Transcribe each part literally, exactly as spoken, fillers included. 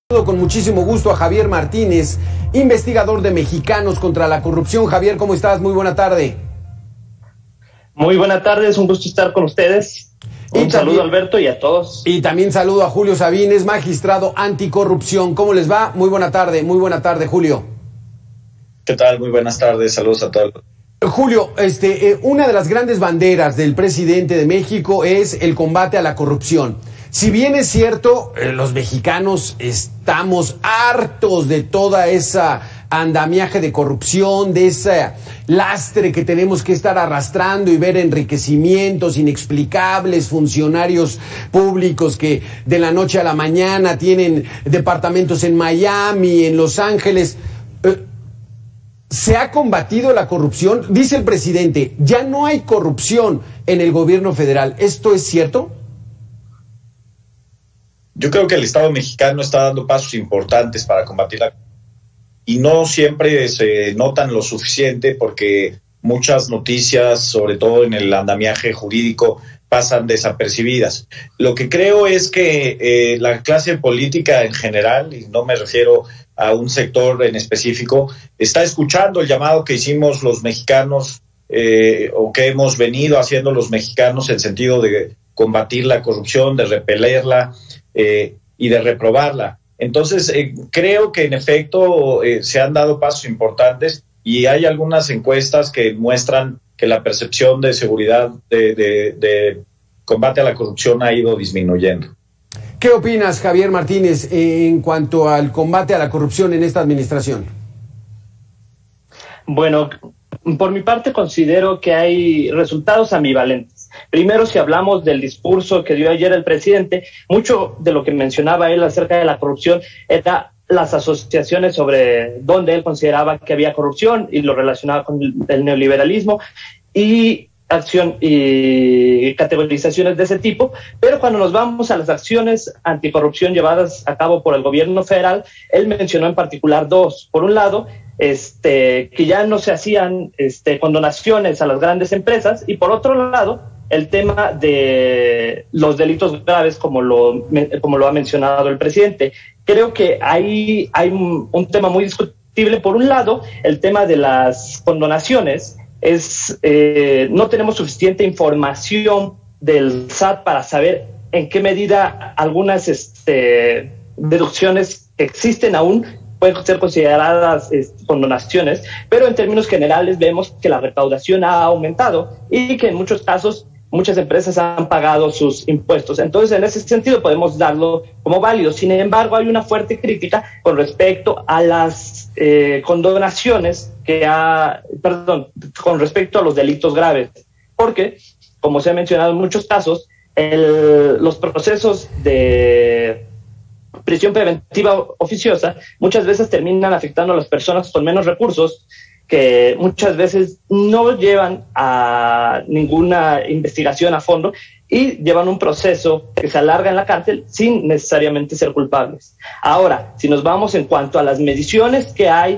Con muchísimo gusto a Javier Martínez, investigador de Mexicanos contra la Corrupción. Javier, ¿cómo estás? Muy buena tarde. Muy buena tarde, es un gusto estar con ustedes. Un y saludo también, a Alberto y a todos. Y también saludo a Julio Sabines, magistrado anticorrupción. ¿Cómo les va? Muy buena tarde, muy buena tarde, Julio. ¿Qué tal? Muy buenas tardes, saludos a todos. Julio, este, eh, una de las grandes banderas del presidente de México es el combate a la corrupción. Si bien es cierto, eh, los mexicanos estamos hartos de toda esa andamiaje de corrupción, de ese lastre que tenemos que estar arrastrando y ver enriquecimientos inexplicables, funcionarios públicos que de la noche a la mañana tienen departamentos en Miami, en Los Ángeles. Eh, ¿Se ha combatido la corrupción? Dice el presidente, ya no hay corrupción en el gobierno federal. ¿Esto es cierto? Yo creo que el Estado mexicano está dando pasos importantes para combatir la corrupción y no siempre se notan lo suficiente porque muchas noticias, sobre todo en el andamiaje jurídico, pasan desapercibidas. Lo que creo es que eh, la clase política en general, y no me refiero a un sector en específico, está escuchando el llamado que hicimos los mexicanos eh, o que hemos venido haciendo los mexicanos en sentido de combatir la corrupción, de repelerla eh, y de reprobarla. Entonces, eh, creo que en efecto eh, se han dado pasos importantes y hay algunas encuestas que muestran que la percepción de seguridad, de, de, de combate a la corrupción ha ido disminuyendo. ¿Qué opinas, Javier Martínez, en cuanto al combate a la corrupción en esta administración? Bueno, por mi parte considero que hay resultados ambivalentes. Primero, si hablamos del discurso que dio ayer el presidente, mucho de lo que mencionaba él acerca de la corrupción era las asociaciones sobre dónde él consideraba que había corrupción y lo relacionaba con el neoliberalismo y acción y categorizaciones de ese tipo, pero cuando nos vamos a las acciones anticorrupción llevadas a cabo por el gobierno federal, él mencionó en particular dos. Por un lado, este, que ya no se hacían este, condonaciones a las grandes empresas, y por otro lado, el tema de los delitos graves, como lo, como lo ha mencionado el presidente. Creo que hay, hay un, un tema muy discutible. Por un lado, el tema de las condonaciones. Es, eh, no tenemos suficiente información del S A T para saber en qué medida algunas este, deducciones que existen aún pueden ser consideradas este, condonaciones, pero en términos generales vemos que la recaudación ha aumentado y que en muchos casos muchas empresas han pagado sus impuestos. Entonces, en ese sentido podemos darlo como válido. Sin embargo, hay una fuerte crítica con respecto a las eh, condonaciones que ha, perdón, con respecto a los delitos graves. Porque, como se ha mencionado en muchos casos, el, los procesos de prisión preventiva oficiosa muchas veces terminan afectando a las personas con menos recursos, que muchas veces no llevan a ninguna investigación a fondo y llevan un proceso que se alarga en la cárcel sin necesariamente ser culpables. Ahora, si nos vamos en cuanto a las mediciones que hay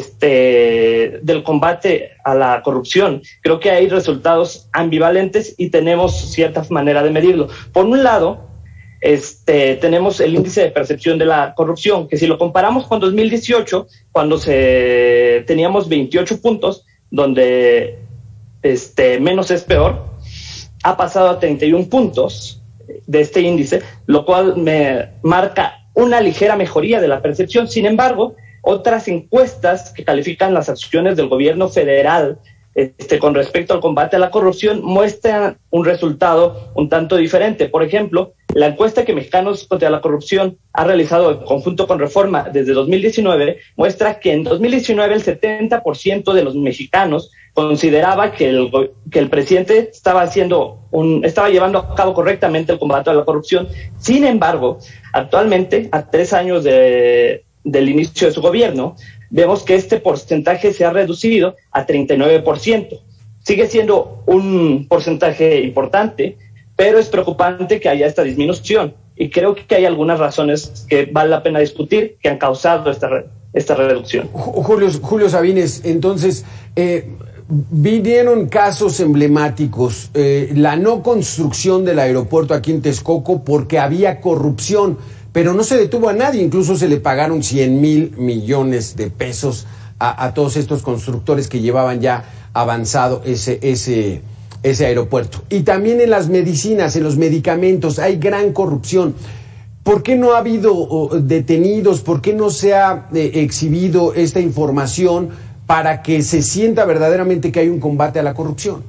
este, del combate a la corrupción, creo que hay resultados ambivalentes y tenemos cierta manera de medirlo. Por un lado, Este, tenemos el índice de percepción de la corrupción, que si lo comparamos con dos mil dieciocho, cuando se teníamos veintiocho puntos, donde este, menos es peor, ha pasado a treinta y uno puntos de este índice, lo cual me marca una ligera mejoría de la percepción. Sin embargo, otras encuestas que califican las acciones del gobierno federal Este, con respecto al combate a la corrupción muestran un resultado un tanto diferente. Por ejemplo, la encuesta que Mexicanos contra la Corrupción ha realizado en conjunto con Reforma desde dos mil diecinueve muestra que en dos mil diecinueve el setenta por ciento de los mexicanos consideraba que el, que el presidente estaba haciendo un, estaba llevando a cabo correctamente el combate a la corrupción. Sin embargo, actualmente, a tres años de, del inicio de su gobierno, vemos que este porcentaje se ha reducido a treinta y nueve por ciento. Sigue siendo un porcentaje importante, pero es preocupante que haya esta disminución. Y creo que hay algunas razones que vale la pena discutir que han causado esta, esta reducción. Julio, Julio Sabines, entonces, eh, vinieron casos emblemáticos, eh, la no construcción del aeropuerto aquí en Texcoco porque había corrupción. pero no se detuvo a nadie, incluso se le pagaron cien mil millones de pesos a, a todos estos constructores que llevaban ya avanzado ese, ese, ese aeropuerto. Y también en las medicinas, en los medicamentos, hay gran corrupción. ¿Por qué no ha habido oh, detenidos? ¿Por qué no se ha eh, exhibido esta información para que se sienta verdaderamente que hay un combate a la corrupción?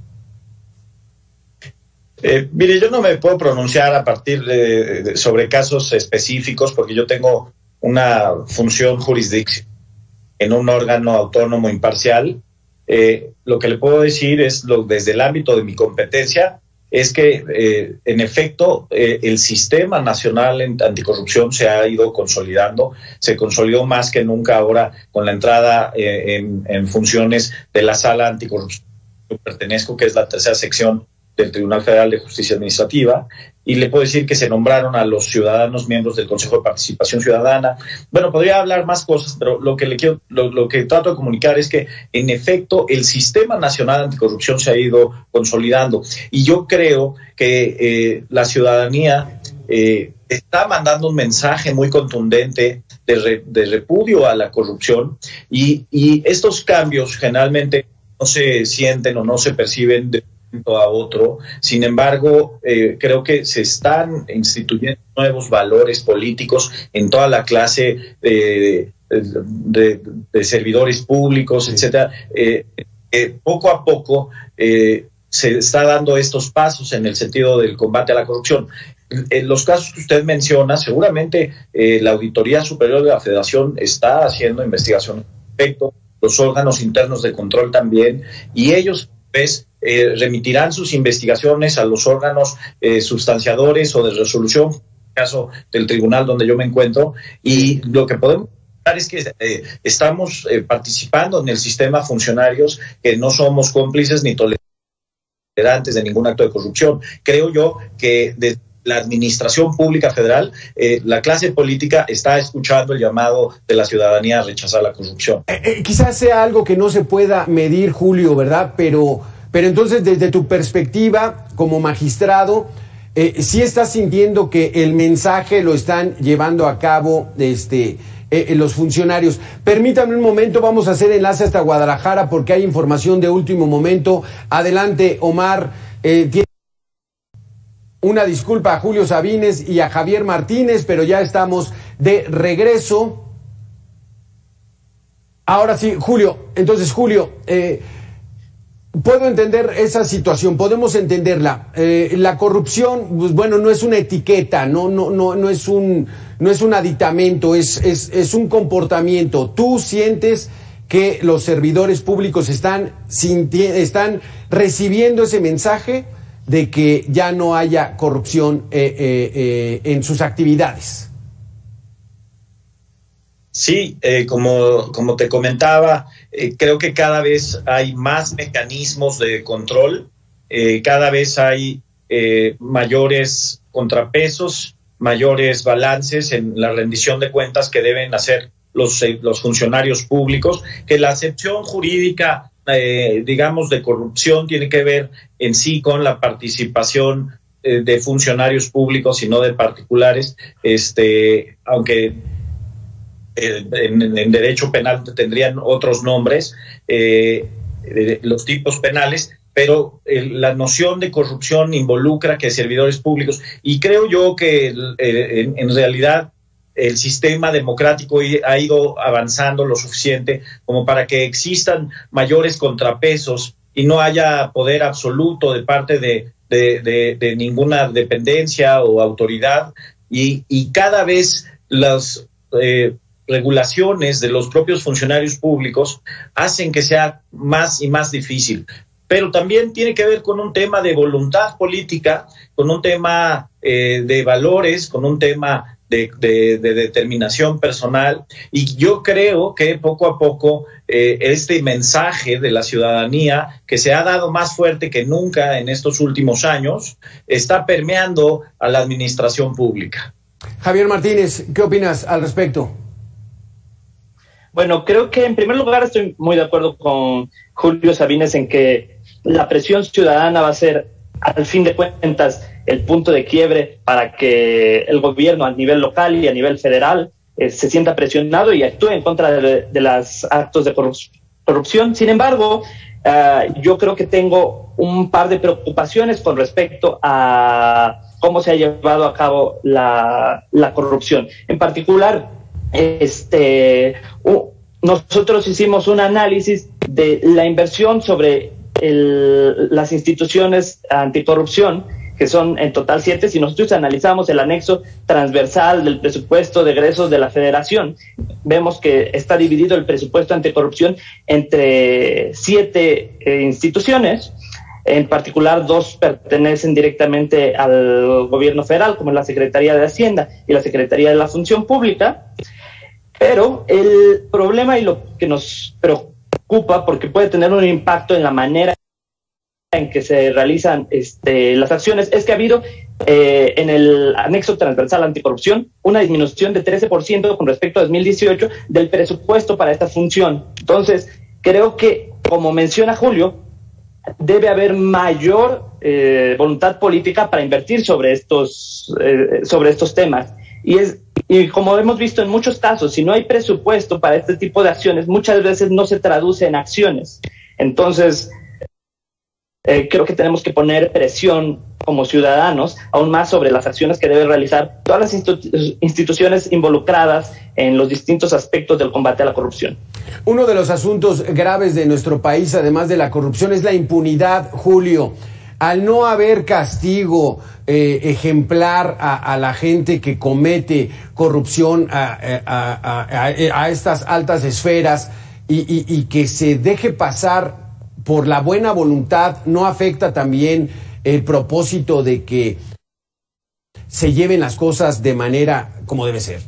Eh, mire, yo no me puedo pronunciar a partir de, de, sobre casos específicos porque yo tengo una función jurisdiccional en un órgano autónomo imparcial. Eh, lo que le puedo decir es, lo, desde el ámbito de mi competencia, es que eh, en efecto eh, el sistema nacional anticorrupción se ha ido consolidando, se consolidó más que nunca ahora con la entrada eh, en, en funciones de la sala anticorrupción que yo pertenezco, que es la tercera sección del Tribunal Federal de Justicia Administrativa, y le puedo decir que se nombraron a los ciudadanos miembros del Consejo de Participación Ciudadana. Bueno, podría hablar más cosas, pero lo que le quiero, lo, lo que trato de comunicar es que, en efecto, el sistema nacional anticorrupción se ha ido consolidando, y yo creo que eh, la ciudadanía eh, está mandando un mensaje muy contundente de, re, de repudio a la corrupción, y, y estos cambios generalmente no se sienten o no se perciben de a otro. Sin embargo, eh, creo que se están instituyendo nuevos valores políticos en toda la clase de, de, de, de servidores públicos, sí, etcétera. Eh, eh, poco a poco eh, se está dando estos pasos en el sentido del combate a la corrupción. En los casos que usted menciona, seguramente eh, la Auditoría Superior de la Federación está haciendo investigación al respecto, los órganos internos de control también, y ellos pues, eh, remitirán sus investigaciones a los órganos eh, sustanciadores o de resolución, en el caso del tribunal donde yo me encuentro, y lo que podemos decir es que eh, estamos eh, participando en el sistema funcionarios que no somos cómplices ni tolerantes de ningún acto de corrupción. Creo yo que desde la administración pública federal, eh, la clase política está escuchando el llamado de la ciudadanía a rechazar la corrupción. Eh, eh, quizás sea algo que no se pueda medir, Julio, ¿verdad? Pero, pero entonces, desde tu perspectiva como magistrado, eh, ¿sí estás sintiendo que el mensaje lo están llevando a cabo este, eh, los funcionarios? Permítame un momento, vamos a hacer enlace hasta Guadalajara porque hay información de último momento. Adelante, Omar. Eh, tiene Una disculpa a Julio Sabines y a Javier Martínez, pero ya estamos de regreso. Ahora sí, Julio. Entonces, Julio, eh, puedo entender esa situación, podemos entenderla. Eh, la corrupción, pues bueno, no es una etiqueta, no, no, no, no es un, no es un aditamento, es, es, es un comportamiento. ¿Tú sientes que los servidores públicos están, sinti- están recibiendo ese mensaje de que ya no haya corrupción eh, eh, eh, en sus actividades? Sí, eh, como, como te comentaba, eh, creo que cada vez hay más mecanismos de control, eh, cada vez hay eh, mayores contrapesos, mayores balances en la rendición de cuentas que deben hacer los, eh, los funcionarios públicos, que la acepción jurídica Eh, digamos, de corrupción tiene que ver en sí con la participación eh, de funcionarios públicos y no de particulares, este, aunque eh, en, en derecho penal tendrían otros nombres, eh, eh, los tipos penales, pero eh, la noción de corrupción involucra que servidores públicos, y creo yo que eh, en, en realidad el sistema democrático ha ido avanzando lo suficiente como para que existan mayores contrapesos y no haya poder absoluto de parte de, de, de, de ninguna dependencia o autoridad, y, y cada vez las eh, regulaciones de los propios funcionarios públicos hacen que sea más y más difícil. Pero también tiene que ver con un tema de voluntad política, con un tema eh, de valores, con un tema De, de, de determinación personal, y yo creo que poco a poco eh, este mensaje de la ciudadanía, que se ha dado más fuerte que nunca en estos últimos años, está permeando a la administración pública. Javier Martínez, ¿qué opinas al respecto? Bueno, creo que en primer lugar estoy muy de acuerdo con Julio Sabines en que la presión ciudadana va a ser al fin de cuentas el punto de quiebre para que el gobierno a nivel local y a nivel federal eh, se sienta presionado y actúe en contra de, de los actos de corrupción. Sin embargo, uh, yo creo que tengo un par de preocupaciones con respecto a cómo se ha llevado a cabo la, la corrupción. En particular, este, uh, nosotros hicimos un análisis de la inversión sobre el, las instituciones anticorrupción, que son en total siete. Si nosotros analizamos el anexo transversal del presupuesto de egresos de la Federación, vemos que está dividido el presupuesto anticorrupción entre siete eh, instituciones. En particular, dos pertenecen directamente al gobierno federal, como la Secretaría de Hacienda y la Secretaría de la Función Pública. Pero el problema y lo que nos preocupa, porque puede tener un impacto en la manera en que se realizan este, las acciones, es que ha habido eh, en el anexo transversal anticorrupción una disminución de trece por ciento con respecto a dos mil dieciocho del presupuesto para esta función. Entonces, creo que, como menciona Julio, debe haber mayor eh, voluntad política para invertir sobre estos, eh, sobre estos temas. Y es y como hemos visto en muchos casos, si no hay presupuesto para este tipo de acciones, muchas veces no se traduce en acciones. Entonces, eh, creo que tenemos que poner presión como ciudadanos aún más sobre las acciones que deben realizar todas las institu- instituciones involucradas en los distintos aspectos del combate a la corrupción. Uno de los asuntos graves de nuestro país, además de la corrupción, es la impunidad, Julio. Al no haber castigo eh, ejemplar a, a la gente que comete corrupción a, a, a, a, a estas altas esferas y, y, y que se deje pasar por la buena voluntad, ¿no afecta también el propósito de que se lleven las cosas de manera como debe ser?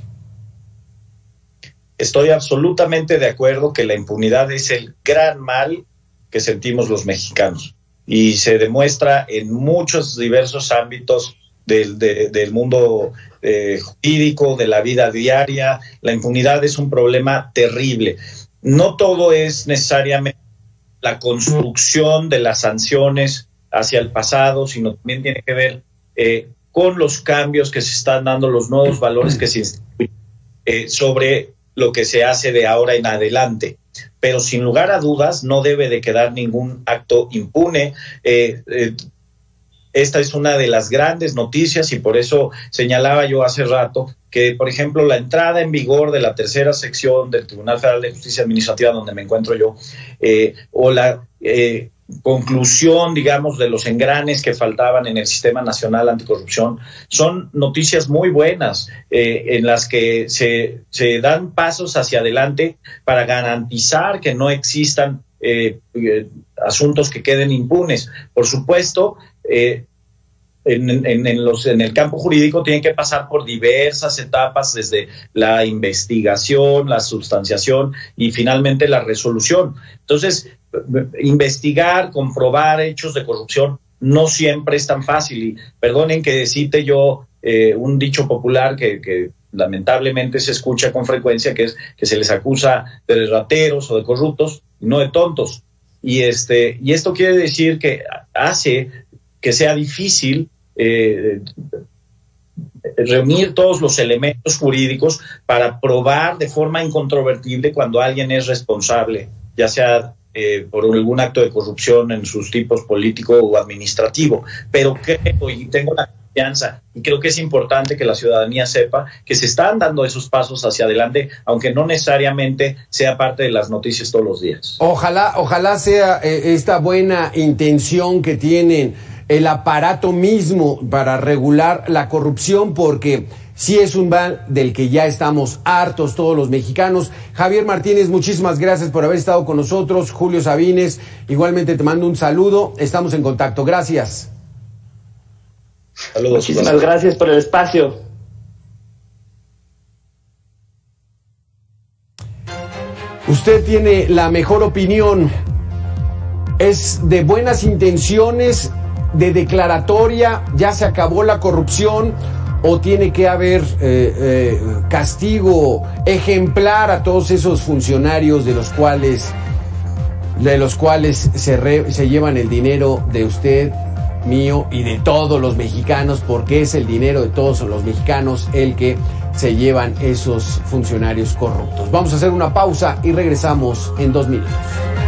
Estoy absolutamente de acuerdo que la impunidad es el gran mal que sentimos los mexicanos y se demuestra en muchos diversos ámbitos del, de, del mundo eh, jurídico, de la vida diaria. La impunidad es un problema terrible. No todo es necesariamente la construcción de las sanciones hacia el pasado, sino también tiene que ver eh, con los cambios que se están dando, los nuevos valores que se instituyen eh, sobre lo que se hace de ahora en adelante. Pero sin lugar a dudas no debe de quedar ningún acto impune. Eh, eh, esta es una de las grandes noticias y por eso señalaba yo hace rato que, por ejemplo, la entrada en vigor de la tercera sección del Tribunal Federal de Justicia Administrativa, donde me encuentro yo, eh, o la eh, conclusión, digamos, de los engranes que faltaban en el Sistema Nacional Anticorrupción, son noticias muy buenas eh, en las que se, se dan pasos hacia adelante para garantizar que no existan eh, eh, asuntos que queden impunes. Por supuesto, eh, En, en, en, los, en el campo jurídico tienen que pasar por diversas etapas, desde la investigación, la sustanciación y finalmente la resolución. Entonces, investigar, comprobar hechos de corrupción no siempre es tan fácil. Y perdonen que cite yo eh, un dicho popular que, que lamentablemente se escucha con frecuencia, que es que se les acusa de rateros o de corruptos, y no de tontos. Y, este, y esto quiere decir que hace que sea difícil Eh, reunir todos los elementos jurídicos para probar de forma incontrovertible cuando alguien es responsable, ya sea eh, por algún acto de corrupción en sus tipos político o administrativo. Pero creo y tengo la confianza y creo que es importante que la ciudadanía sepa que se están dando esos pasos hacia adelante, aunque no necesariamente sea parte de las noticias todos los días. Ojalá, ojalá sea eh, esta buena intención que tienen el aparato mismo para regular la corrupción, porque sí es un mal del que ya estamos hartos todos los mexicanos. Javier Martínez, muchísimas gracias por haber estado con nosotros. Julio Sabines, igualmente te mando un saludo. Estamos en contacto. Gracias. Saludos. Muchísimas gracias por el espacio. Usted tiene la mejor opinión. ¿Es de buenas intenciones, de declaratoria, ya se acabó la corrupción, o tiene que haber eh, eh, castigo ejemplar a todos esos funcionarios de los cuales de los cuales se, re, se llevan el dinero de usted mío y de todos los mexicanos, porque es el dinero de todos los mexicanos el que se llevan esos funcionarios corruptos. Vamos a hacer una pausa y regresamos en dos minutos.